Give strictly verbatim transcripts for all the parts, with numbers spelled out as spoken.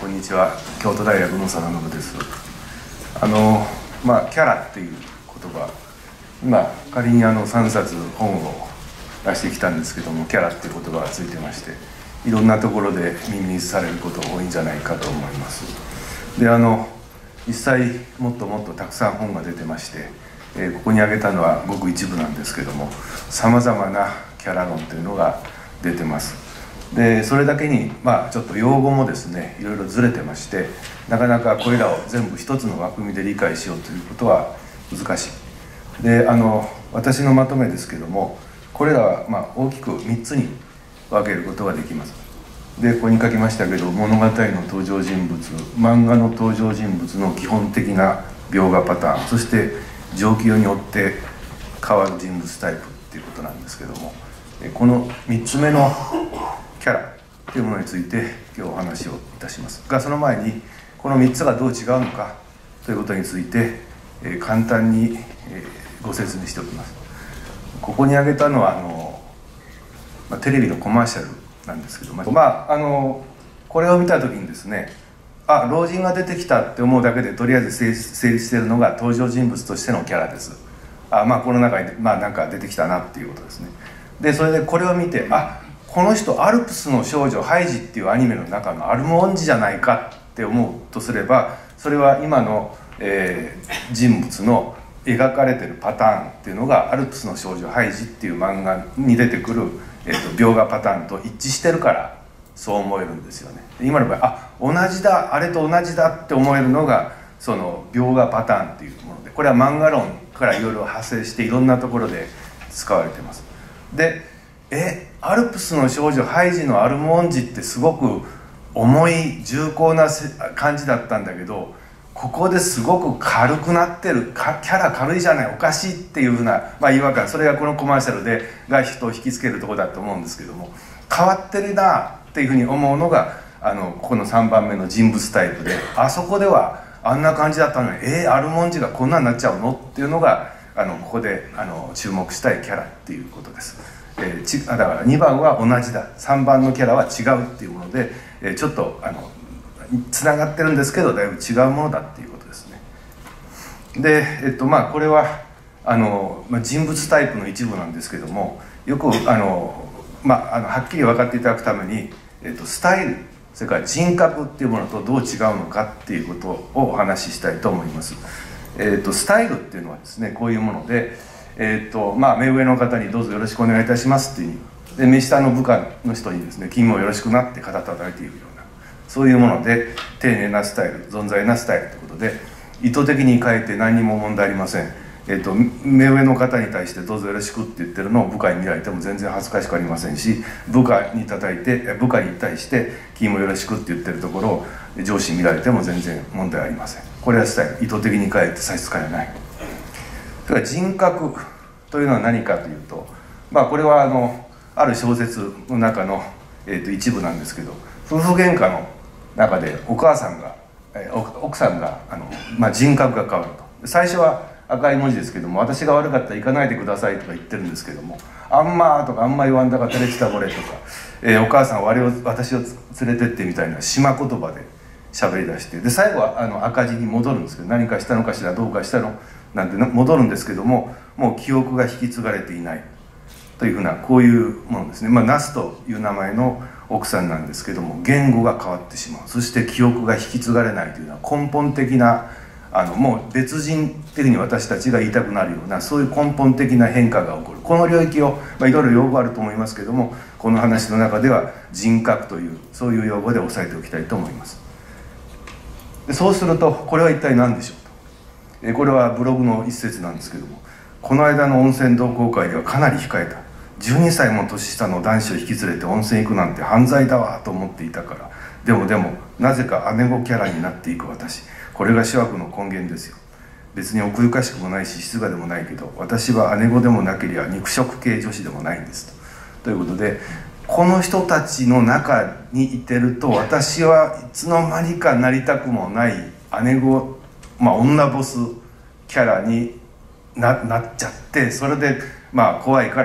こんにちは。京都大学の佐野信です。あのまあキャラっていう言葉、今仮にあのさんさつ本を出してきたんですけども、キャラっていう言葉がついてまして、いろんなところで耳にされることが多いんじゃないかと思います。であの実際もっともっとたくさん本が出てまして、えー、ここに挙げたのはごく一部なんですけども、さまざまなキャラ論というのが出てます。でそれだけに、まあ、ちょっと用語もですねいろいろずれてまして、なかなかこれらを全部一つの枠組みで理解しようということは難しい。であの私のまとめですけども、これらはまあ大きくみっつに分けることができます。でここに書きましたけど、物語の登場人物、漫画の登場人物の基本的な描画パターン、そして状況によって変わる人物タイプっていうことなんですけども、このみっつめのキャラというものについて今日お話をいたしますが、その前にこのみっつがどう違うのかということについて、えー、簡単に、えー、ご説明しておきます。ここに挙げたのはあの、まあ、テレビのコマーシャルなんですけど、まあ、あのこれを見た時にですね、あ、老人が出てきたって思うだけでとりあえず成立しているのが登場人物としてのキャラです。あ、まあこの中に、まあ、なんか出てきたなっていうことですね。でそれでこれを見て、あ、この人アルプスの少女ハイジっていうアニメの中のアルモンジじゃないかって思うとすれば、それは今の、えー、人物の描かれてるパターンっていうのがアルプスの少女ハイジっていう漫画に出てくる、えー、と描画パターンと一致してるからそう思えるんですよね。今の場合、あ、同じだ、あれと同じだって思えるのがその描画パターンっていうもので、これは漫画論からいろいろ派生していろんなところで使われてます。でえアルプスの少女ハイジのアルモンジってすごく重い重厚な感じだったんだけど、ここですごく軽くなってる、キャラ軽いじゃない、おかしいっていうふうな、まあ、違和感、それがこのコマーシャルでが人を引きつけるところだと思うんですけども、変わってるなっていうふうに思うのがあのここのさんばんめの人物タイプで、あそこではあんな感じだったのに、えー、アルモンジがこんなになっちゃうのっていうのがあのここであの注目したいキャラっていうことです。えー、ちだからにばんは同じだ、さんばんのキャラは違うっていうもので、えー、ちょっとあのつながってるんですけどだいぶ違うものだっていうことですね。で、えっとまあこれはあの、まあ、人物タイプの一部なんですけども、よくあの、まあ、あのはっきり分かっていただくために、えっと、スタイル、それから人格っていうものとどう違うのかっていうことをお話ししたいと思います。えっと、スタイルっていうのはですね、こういうもので、えーとまあ、目上の方にどうぞよろしくお願いいたしますっていう、で目下の部下の人にですね、君もよろしくなって肩叩いているような、そういうもので丁寧なスタイル、存在なスタイルということで、意図的に変えて何にも問題ありません。えーと目上の方に対してどうぞよろしくって言ってるのを部下に見られても全然恥ずかしくありませんし、部下に叩いて部下に対して君もよろしくって言ってるところを上司に見られても全然問題ありません。これはスタイル、意図的に変えて差し支えない。それから人格というのは何かというと、まあこれはあのある小説の中の、えー、と一部なんですけど、夫婦喧嘩の中でお母さんが、えー、奥さんがあの、まあ、人格が変わると。最初は赤い文字ですけども、私が悪かったら行かないでくださいとか言ってるんですけども、あんまーとかあんま言わんだか照れちたぼれとか、えー、お母さん我を私を連れてってみたいな島言葉で喋り出して、で最後はあの赤字に戻るんですけど、何かしたのかしら、どうかしたのなんて戻るんですけども、もう記憶が引き継がれていないというふうな、こういうものですね。まあナスという名前の奥さんなんですけども、言語が変わってしまう、そして記憶が引き継がれないというのは根本的な、あのもう別人っていうふうに私たちが言いたくなるような、そういう根本的な変化が起こる。この領域を、まあ、いろいろ用語あると思いますけども、この話の中では人格というそういう用語で押さえておきたいと思います。でそうすると、これは一体何でしょうと。えこれはブログの一節なんですけども、この間の温泉同好会ではかなり控えた、じゅうにさいも年下の男子を引き連れて温泉行くなんて犯罪だわと思っていたから、でもでもなぜか姉子キャラになっていく私、これが諸悪の根源ですよ。別に奥ゆかしくもないし静かでもないけど、私は姉子でもなければ肉食系女子でもないんですと。ということで、この人たちの中にいてると、私はいつの間にかなりたくもない姉子、まあ女ボスキャラに な, なっちゃって、それでまあ怖いから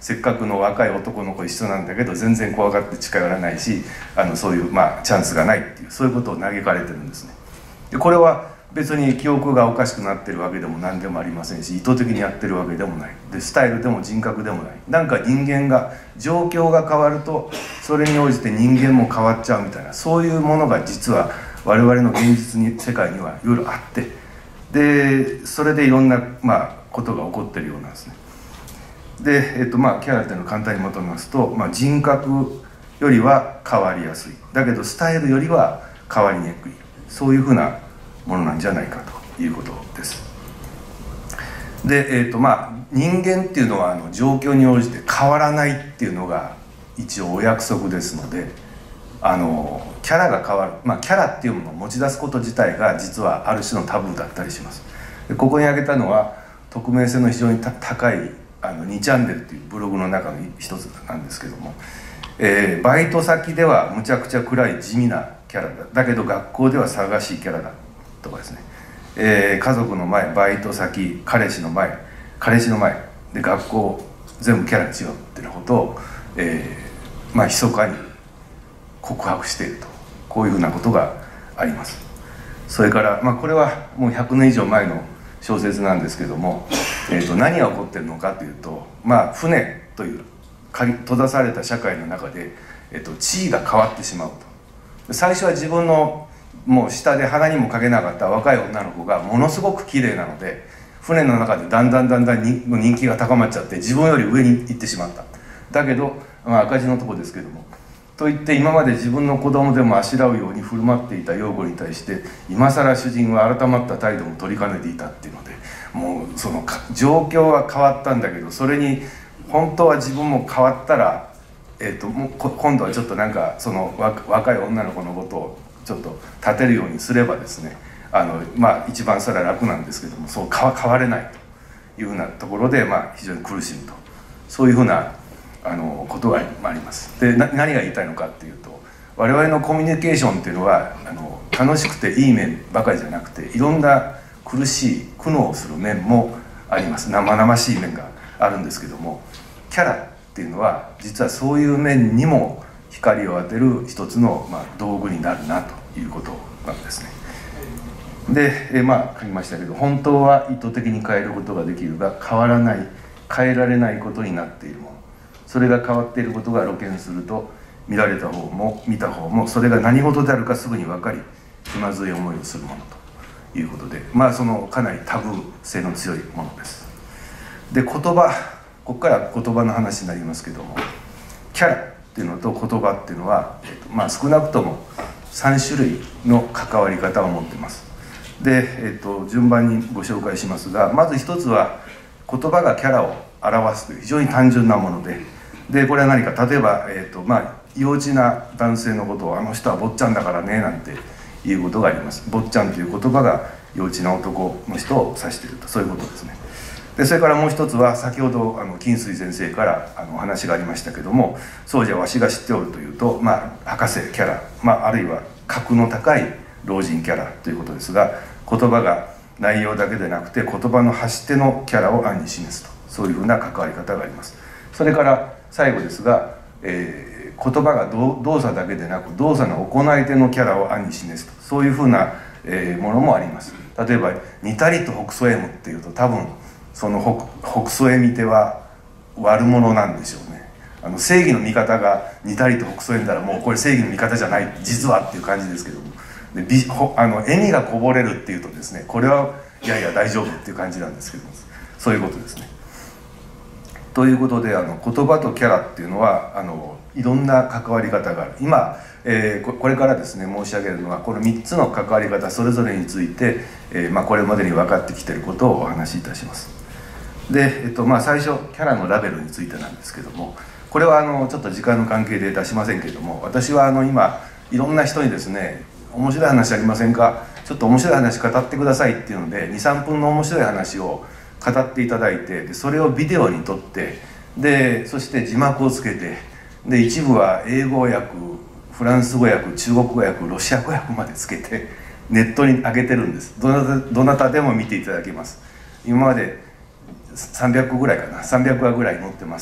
せっかくの若い男の子一緒なんだけど全然怖がって近寄らないし、あのそういう、まあ、チャンスがないっていう、そういうことを嘆かれてるんですね。でこれは別に記憶がおかしくなってるわけでも何でもありませんし、意図的にやってるわけでもない。でスタイルでも人格でもない。なんか人間が、状況が変わるとそれに応じて人間も変わっちゃうみたいな、そういうものが実は我々の現実に世界にはいろいろあって、でそれでいろんな、まあ、ことが起こってるようなんですね。で、えっとまあ、キャラっていうのを簡単にまとめますと、まあ、人格よりは変わりやすい、だけどスタイルよりは変わりにくい、そういうふうなものなんじゃないかということです。で、えーとまあ、人間っていうのはあの状況に応じて変わらないっていうのが一応お約束ですので、あのキャラが変わる、まあ、キャラっていうものを持ち出すこと自体が実はある種のタブーだったりします。でここに挙げたのは匿名性の非常に高いあのにチャンネルっていうブログの中の一つなんですけども、えー、バイト先ではむちゃくちゃ暗い地味なキャラだ、だけど学校では騒がしいキャラだとかですね、えー、家族の前、バイト先、彼氏の前、彼氏の前で学校全部キャラが違うっていうことを、えー、まあ密かに告白していると、こういうふうなことがあります。それから、まあ、これはもうひゃくねん以上前の小説なんですけども、えー、と何が起こってるのかというと、まあ、船という閉ざされた社会の中で、えー、と地位が変わってしまうと。最初は自分のもう下で鼻にもかけなかった若い女の子がものすごく綺麗なので、船の中でだんだんだんだん人気が高まっちゃって自分より上に行ってしまった。だけど、まあ、赤字のとこですけども、といって今まで自分の子供でもあしらうように振る舞っていた養母に対して今更主人は改まった態度も取りかねていたっていうので、もうその状況は変わったんだけど、それに本当は自分も変わったら、えー、ともう今度はちょっとなんかその若い女の子のことをちょっと立てるようにすればですね、あのまあ一番それは楽なんですけども、そう変わ、変われないというふうなところで、まあ、非常に苦しむと、そういうふうなあのことがあります。でな何が言いたいのかっていうと、我々のコミュニケーションっていうのはあの楽しくていい面ばかりじゃなくて、いろんな苦しい苦悩する面もあります。生々しい面があるんですけども、キャラっていうのは実はそういう面にも光を当てる一つの、まあ、道具になるなということなんですね。で、えまあ書きましたけど、本当は意図的に変えることができるが変わらない、変えられないことになっているもの、それが変わっていることが露見すると、見られた方も見た方もそれが何事であるかすぐに分かり、気まずい思いをするものということで、まあそのかなりタブー性の強いものです。で、言葉、ここから言葉の話になりますけども、キャラっていうのと言葉っていうのは、えっとまあ、少なくともさん種類の関わり方を持っています。で、えっと、順番にご紹介しますが、まず一つは言葉がキャラを表すという非常に単純なもので、でこれは何か、例えば、えーとまあ、幼稚な男性のことを「あの人は坊ちゃんだからね」なんていうことがあります。坊ちゃんという言葉が幼稚な男の人を指していると、そういうことですね。でそれからもう一つは、先ほどあの金水先生からあのお話がありましたけども、そうじゃわしが知っておるというと、まあ、博士キャラ、まあ、あるいは格の高い老人キャラということですが、言葉が内容だけでなくて言葉の発し手のキャラを暗に示すと、そういうふうな関わり方があります。それから最後ですが、えー、言葉が動作だけでなく動作の行い手のキャラを暗に示すと、そういうふうな、えー、ものもあります。例えば「にたりと北総へむ」っていうと、多分その 北, 北総へ見ては悪者なんでしょうね。あの正義の味方がにたりと北総へ見たら、もうこれ正義の味方じゃない実はっていう感じですけども、でびあの笑みがこぼれるっていうとですね、これはいやいや大丈夫っていう感じなんですけども、そういうことですね。ということで、あの言葉とキャラっていうのはあのいろんな関わり方がある。今、えー、これからですね申し上げるのは、このみっつの関わり方それぞれについて、えーまあ、これまでに分かってきていることをお話しいたします。で、えっとまあ、最初キャラのラベルについてなんですけども、これはあのちょっと時間の関係で出しませんけれども、私はあの今いろんな人にですね「面白い話ありませんか？ちょっと面白い話語ってください」っていうのでにさんぷんの面白い話を語っていただいて、でそれをビデオに撮って、でそして字幕をつけて、で一部は英語訳、フランス語訳、中国語訳、ロシア語訳までつけてネットに上げてるんです。どなた、どなたでも見ていただけます。今までさんびゃっこぐらいかな、さんびゃくわぐらい載ってます。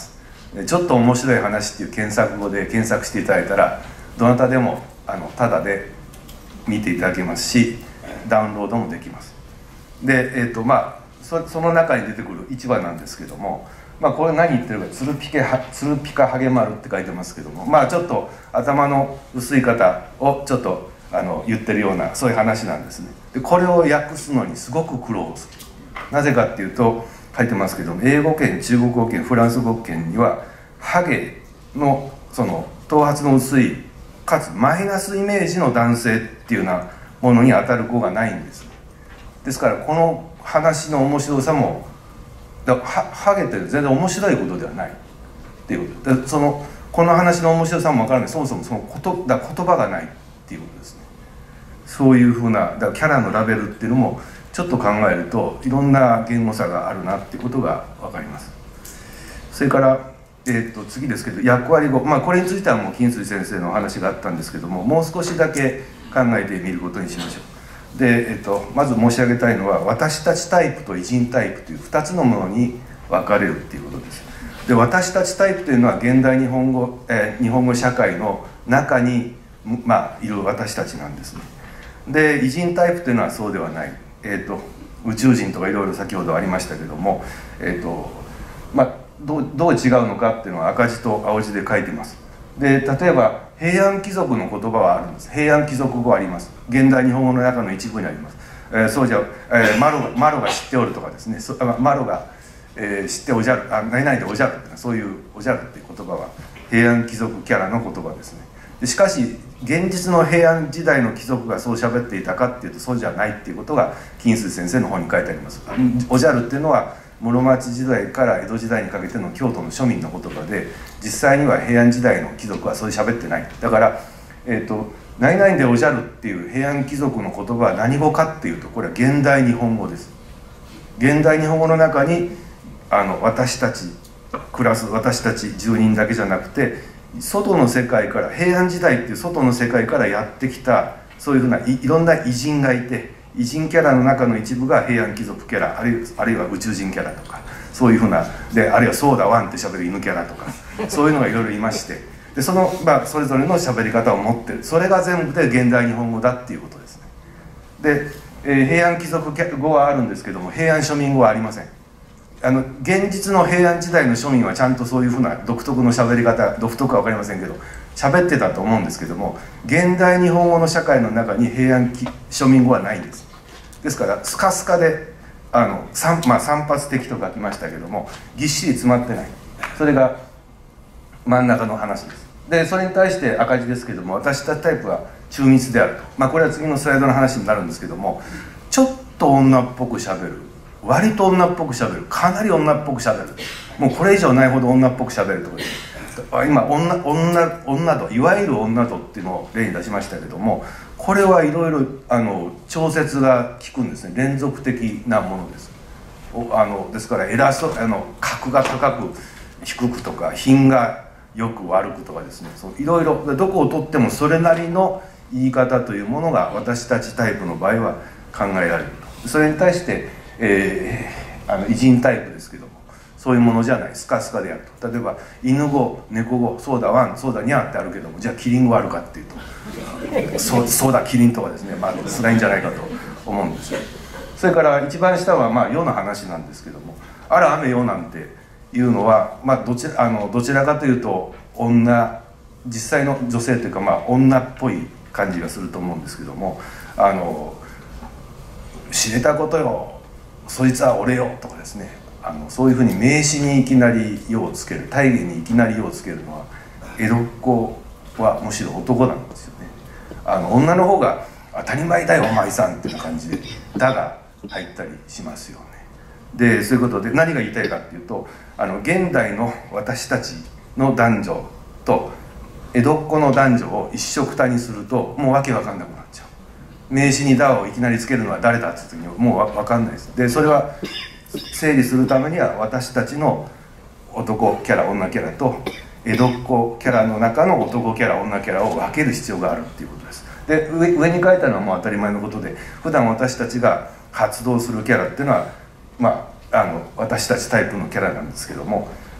ちょっと面白い話っていう検索語で検索していただいたらどなたでもあのタダで見ていただけますし、ダウンロードもできます。で、えーとまあ、そ, その中に出てくる市場なんですけども、まあ、これ何言ってるか「つるぴけはつるぴかはげまる」って書いてますけども、まあちょっと頭の薄い方をちょっとあの言ってるようなそういう話なんですね。でこれを訳すのにすごく苦労する。なぜかっていうと書いてますけども、英語圏、中国語圏、フランス語圏にはハゲのその頭髪の薄いかつマイナスイメージの男性っていうようなものに当たる語がないんです。ですからこの話の面白さもだはハゲって全然面白いことではないっていうことで、そのこの話の面白さも分からない、そもそもそのことだ言葉がないっていうことですね。そういうふうなだからキャラのラベルっていうのもちょっと考えるといろんな言語差があるなっていうことが分かります。それから、えー、と次ですけど役割語、まあこれについてはもう金水先生のお話があったんですけども、もう少しだけ考えてみることにしましょう。で、えー、とまず申し上げたいのは私たちタイプと偉人タイプというふたつのものに分かれるっていうことです。で私たちタイプというのは現代日本語、えー、日本語社会の中に、まあ、いる私たちなんですね。で偉人タイプというのはそうではない、えー、と宇宙人とかいろいろ先ほどありましたけども、えーとまあ、どう、どう違うのかっていうのは赤字と青字で書いてます。で例えば平安貴族の言葉はあるんです。平安貴族語あります。現代日本語の中の一部にあります。えー、そうじゃ、えー、マロがマロが知っておるとかですね、そマロが、えー、知っておじゃる、あ何々でおじゃるっていうのはそういうおじゃるっていう言葉は平安貴族キャラの言葉ですね。でしかし現実の平安時代の貴族がそう喋っていたかっていうとそうじゃないっていうことが金水先生の本に書いてあります。おじゃるっていうのは室町時代から江戸時代にかけての京都の庶民の言葉で、実際には平安時代の貴族はそういう喋ってない。だから、えーと、何々でおじゃるっていう平安貴族の言葉は何語かっていうとこれは現代日本語です。現代日本語の中にあの私たち暮らす私たち住人だけじゃなくて外の世界から平安時代っていう外の世界からやってきたそういうふうない、いろんな偉人がいて、偉人キャラの中の一部が平安貴族キャラ、あるいは、あるいは宇宙人キャラとかそういうふうなで、あるいはソーダワンってしゃべる犬キャラとかそういうのがいろいろいまして、でその、まあ、それぞれのしゃべり方を持ってる、それが全部で現代日本語だっていうことですね。で、えー、平安貴族語はあるんですけども平安庶民語はありません。あの現実の平安時代の庶民はちゃんとそういうふうな独特のしゃべり方、独特か分かりませんけど喋ってたと思うんですけども、現代日本語の社会の中に平安庶民語はないんです。ですからスカスカであの、まあ、散発的と書きましたけどもぎっしり詰まってない、それが真ん中の話です。でそれに対して赤字ですけども私たちタイプは中密であると、まあ、これは次のスライドの話になるんですけども、ちょっと女っぽくしゃべる、割と女っぽくしゃべる、かなり女っぽくしゃべる、もうこれ以上ないほど女っぽくしゃべるとかです。今 女, 女, 女といわゆる女とっていうのを例に出しましたけども、これはいろいろ調節が効くんですね。連続的なものです。あのですから偉そうあの格が高く低くとか品がよく悪くとかですね、いろいろどこをとってもそれなりの言い方というものが私たちタイプの場合は考えられると。それに対して、えー、あの偉人タイプですけどもそういうものじゃない、スカスカであると。例えば犬語、猫語、そうだワン、そうだニャンってあるけども、じゃあキリン語あるかっていうとそ, そうだキリンとかですね、まあ辛いんじゃないかと思うんですよ。それから一番下はまあ世の話なんですけども、あら雨よなんていうのは、まあ、どちらあのどちらかというと女、実際の女性というか、まあ、女っぽい感じがすると思うんですけども、あの知れたことよ、そいつは俺よとかですね、あのそういうふうに名詞にいきなり「よ」をつける、大義にいきなり「よ」をつけるのは江戸っ子はむしろ男なんですよね。あの女の方が「当たり前だよお前さん」っていう感じで「だ」が入ったりしますよね。でそういうことで何が言いたいかっていうと、あの現代の私たちの男女と江戸っ子の男女を一緒くたにするともうわけわかんなくなっちゃう。名詞に「だ」をいきなりつけるのは誰だって言う時にもうわかんないです。でそれは整理するためには私たちの男キャラ女キャラと江戸っ子キャラの中の男キャラ女キャラを分ける必要があるっていうことです。で 上, 上に書いたのはもう当たり前のことで、普段私たちが発動するキャラっていうのは、まあ、あの私たちタイプのキャラなんですけども、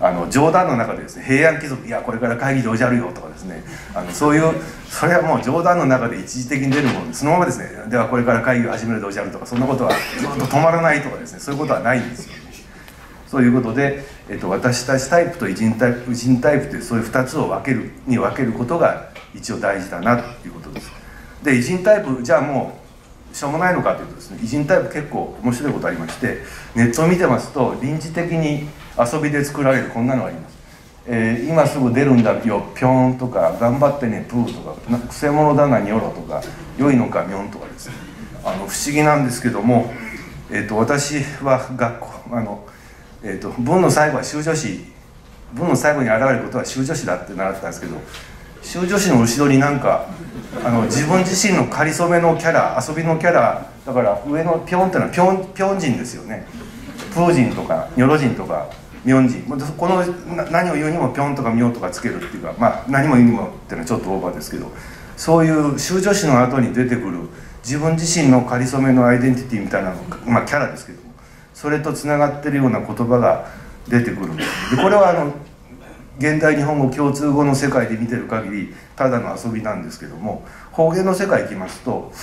あの冗談の中でですね、平安貴族いやこれから会議でおじゃるよとかですね、あのそういうそれはもう冗談の中で一時的に出るもので、そのままですね、ではこれから会議を始めるでおじゃるとか、そんなことはずっと止まらないとかですね、そういうことはないんですよね。そういうことで、えっと、私たちタイプと偉人タイプ、偉人タイプというそういうふたつを分けるに分けることが一応大事だなということです。で偉人タイプじゃあもうしょうもないのかというとですね、偉人タイプ結構面白いことありまして、ネットを見てますと臨時的に遊びで作られるこんなのがあります。えー、今すぐ出るんだよぴょんとか、頑張ってねプーとか、くせ者だなにょろとか、良いのかみょんとかですね、あの不思議なんですけども、えー、と私は学校あの、えー、と文の最後は修助詞、文の最後に現れることは修助詞だって習ったんですけど、修助詞の後ろになんかあの自分自身のかりそめのキャラ、遊びのキャラだから、上のぴょんっていうのはぴょんぴょん人ですよね。プー人とかニョロ人とかミョン人、この何を言うにもぴょんとかみょんとかつけるっていうか、まあ何も言うにもっていうのはちょっとオーバーですけど、そういう修助詞の後に出てくる自分自身のかりそめのアイデンティティみたいなの、まあキャラですけども、それとつながってるような言葉が出てくるんです。でこれはあの現代日本語共通語の世界で見てる限りただの遊びなんですけども、方言の世界行きますと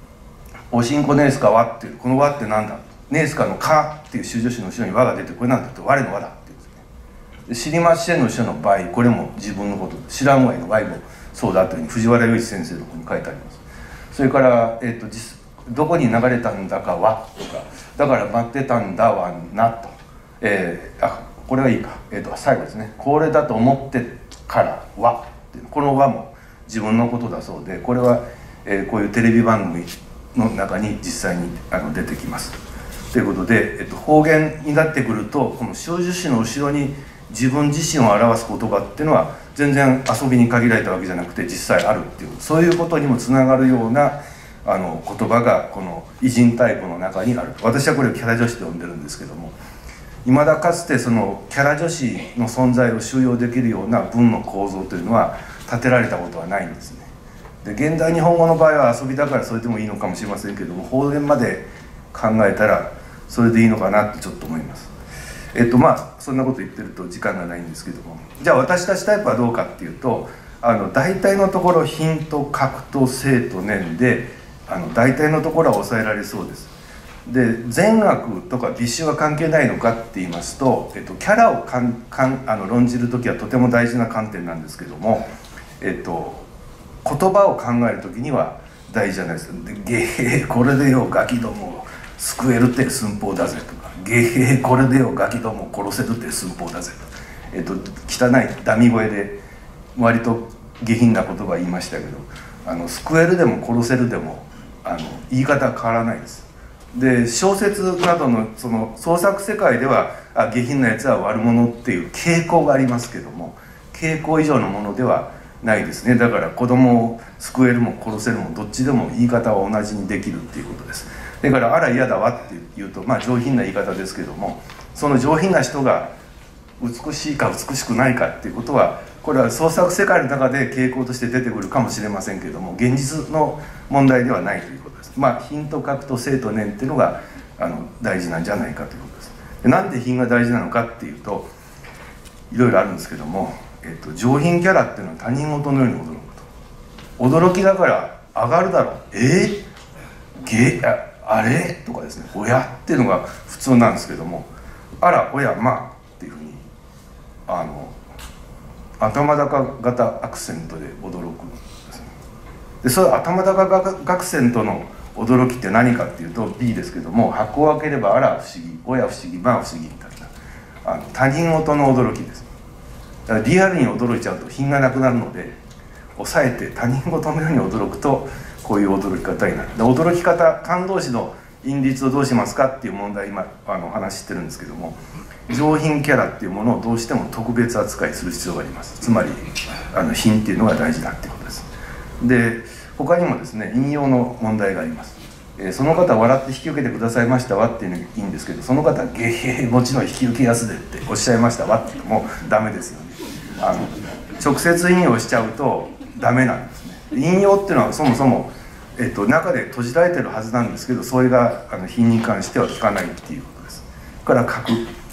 「おしんこねえすかわ」っていう、この「わ」ってなんだ、ねえすかの「か」っていう修助詞の後ろに「わ」が出て、これなんだって「我の和」だっていうんですね。で知りませんの後ろの場合、これも自分のこと、知らんわいの「わい」もそうだというふうに藤原良一先生の方に書いてあります。それから、えー、と実どこに流れたんだかはとか、だから待ってたんだはなと、えー、あこれはいいか、えー、と最後ですね、これだと思ってからはっていう、この和も自分のことだそうで、これは、えー、こういうテレビ番組の中に実際にあの出てきます。ということで、えっと、方言になってくると、この修助詞の後ろに自分自身を表す言葉っていうのは全然遊びに限られたわけじゃなくて実際あるっていう、そういうことにもつながるようなあの言葉がこの偉人タイプの中にある。私はこれをキャラ助詞と呼んでるんですけども、いまだかつてそのキャラ助詞の存在を収容できるような文の構造というのは立てられたことはないんですね。で現代日本語の場合は遊びだからそれでもいいのかもしれませんけども、方言まで考えたらそれでいいのかなってちょっと思います。えっとまあそんなこと言ってると時間がないんですけども、じゃあ私たちタイプはどうかっていうと、あの大体のところ品と格と性と念であの大体のところは抑えられそうです。で善悪とか美酒は関係ないのかって言いますと、えっと、キャラをかんかんあの論じる時はとても大事な観点なんですけども、えっと、言葉を考える時には大事じゃないです。でゲヘこれでよガキども救えるって寸法だぜとか、ゲヘこれでよガキども殺せるって寸法だぜと、えっと、汚いダミ声で割と下品な言葉言いましたけど、あの救えるでも殺せるでもあの言い方は変わらないです。で小説などのその創作世界ではあ下品なやつは悪者っていう傾向がありますけども、傾向以上のものではないですね。だから子供を救えるも殺せるもどっちでも言い方は同じにできるっていうことです。だからあら嫌だわっていうと、まあ上品な言い方ですけども、その上品な人が美しいか美しくないかっていうことは、これは創作世界の中で傾向として出てくるかもしれませんけども、現実の問題ではないということです。まあ品と格と性と念っていうのがあの大事なんじゃないかということです。でなんで品が大事なのかっていうといろいろあるんですけども、えっと、上品キャラっていうのは他人事のように驚くと、驚きだから上がるだろう、えー、げああれとかですね、親っていうのが普通なんですけども、あら親まあっていうふうにあの頭高型アクセントで驚くんですね。でその頭高型アクセントの驚きって何かっていうと ビー ですけども、箱を開ければあら不思議、親不思議、まあ不思議みたいなあの他人事の驚きです。だからリアルに驚いちゃうと品がなくなるので、抑えて他人事のように驚くとこういう驚き方になる。で驚き方、感動詞の韻律をどうしますかっていう問題今あの話してるんですけども、上品キャラっていうものをどうしても特別扱いする必要があります。つまりあの品っていうのが大事だっていうことです。で他にもですね引用の問題があります。えー、その方笑って引き受けてくださいましたわっていうのがいいんですけど、その方ゲヘヘもちろん引き受けやすでっておっしゃいましたわっていうのもダメですよね。あの直接引用しちゃうとダメなんですね。引用っていうのはそもそも、えっと、中で閉じられてるはずなんですけど、それがあの品に関しては効かないっていうことです。から書く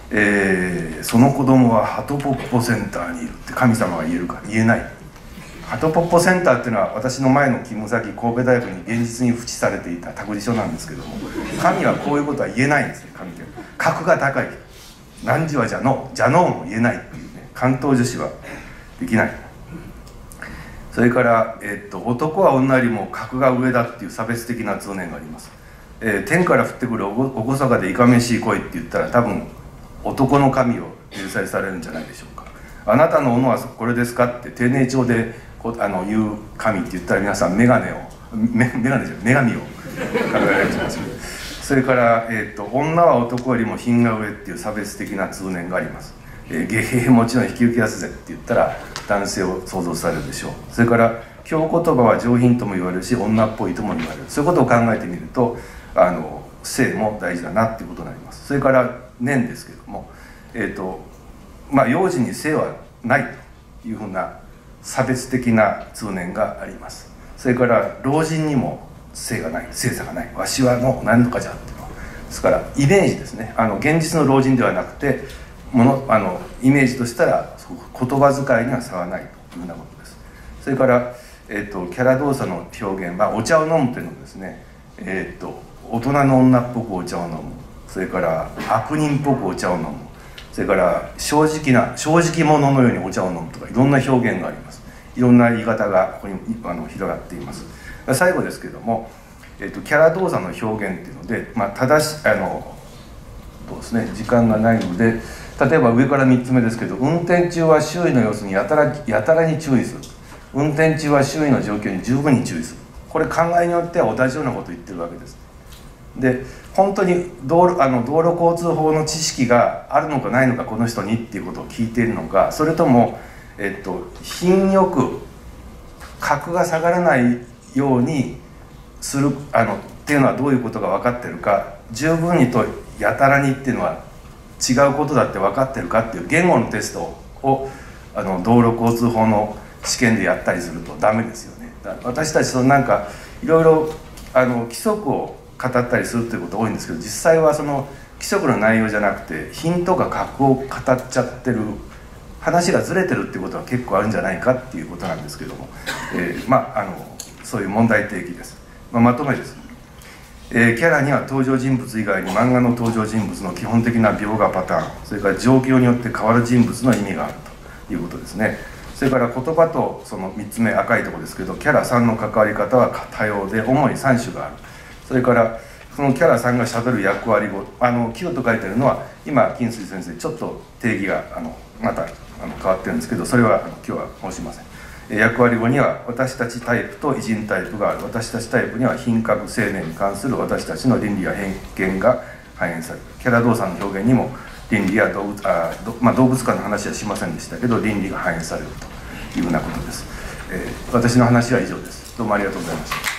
えー、その子供はハトポッポセンターにいるって神様は言えるか、言えない。ハトポッポセンターっていうのは私の前の勤務先神戸大学に現実に付置されていた託児所なんですけども、神はこういうことは言えないんですね。神って格が高い、何時はじゃのじゃのうも言えないっていうね、関東女子はできない。それから、えー、っと男は女よりも格が上だっていう差別的な通念があります。えー、天から降ってくるおごそかでいかめしい声って言ったら、多分男の神を掲載されるんじゃないでしょうか。あなたの斧はこれですかって丁寧帳でこあの言う神って言ったら、皆さん眼鏡をメガネじゃ女神を考えられてます。それから、えー、と女は男よりも品が上っていう差別的な通念があります。えー、下兵もちろん引き受けやすぜって言ったら男性を想像されるでしょう。それから京言葉は上品とも言われるし、女っぽいとも言われる。そういうことを考えてみると、あの性も大事だなっていうことになります。それから年ですけども、えーとまあ、幼児に性はないというふうな差別的な通念があります。それから老人にも性がない、性差がない、わしはの何とかじゃっていうのですから、イメージですね。あの現実の老人ではなくて、ものあのイメージとしたら言葉遣いには差はないというふうなことです。それから、えー、とキャラ動作の表現は、お茶を飲むというのもですね、えー、と大人の女っぽくお茶を飲む、それから悪人っぽくお茶を飲む、それから正直な正直者のようにお茶を飲むとか、いろんな表現があります。いろんな言い方がここにあの広がっています。最後ですけども、えー、とキャラ動作の表現っていうので、まあ、正しあのどうですね、時間がないので、例えば上からみっつめですけど、運転中は周囲の様子にやたらやたらに注意する、運転中は周囲の状況に十分に注意する。これ考えによっては同じようなことを言ってるわけです。で本当に道路あの道路交通法の知識があるのかないのか、この人にっていうことを聞いているのか、それとも、えっと、品よく格が下がらないようにするあのっていうのはどういうことが分かってるか、十分にとやたらにっていうのは違うことだって分かってるかっていう言語のテストをあの道路交通法の試験でやったりするとダメですよね。だ私たちそのなんかいろいろあの規則を語ったりするということ多いんですけど、実際はその規則の内容じゃなくて品とか格を語っちゃってる、話がずれてるっていうことは結構あるんじゃないかっていうことなんですけども、えー、まああのそういう問題提起です。まあ、まとめです。えー、キャラには登場人物以外に漫画の登場人物の基本的な描画パターン、それから状況によって変わる人物の意味があるということですね。それから言葉とそのみっつめ赤いところですけど、キャラさんの関わり方は多様で主にさん種がある。それからそのキャラさんがしゃべる役割を、あのキヨと書いてあるのは今金水先生ちょっと定義があのまたあの変わってるんですけど、それはあの今日は申しません。役割語には私たちタイプと偉人タイプがある。私たちタイプには品格青年に関する私たちの倫理や偏見が反映される。キャラ動作の表現にも倫理や動物あ、まあ、動物間の話はしませんでしたけど、倫理が反映されるというようなことです。えー、私の話は以上です。どうもありがとうございました。